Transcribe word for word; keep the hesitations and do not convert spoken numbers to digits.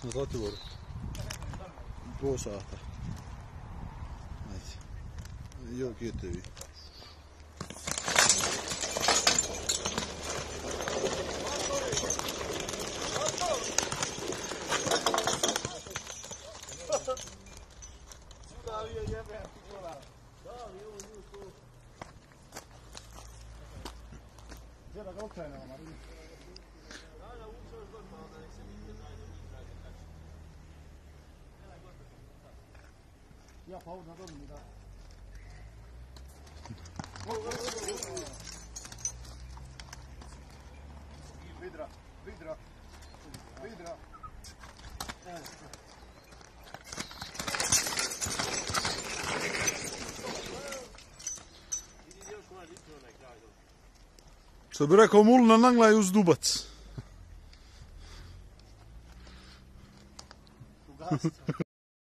No tati vuoro. Può saata. Io chiedevi. Siellä kautteena on Marin. Ja pausa on mitä. Vidra, vidra, vidra. Co by rekao mul na nanglaju zdubac.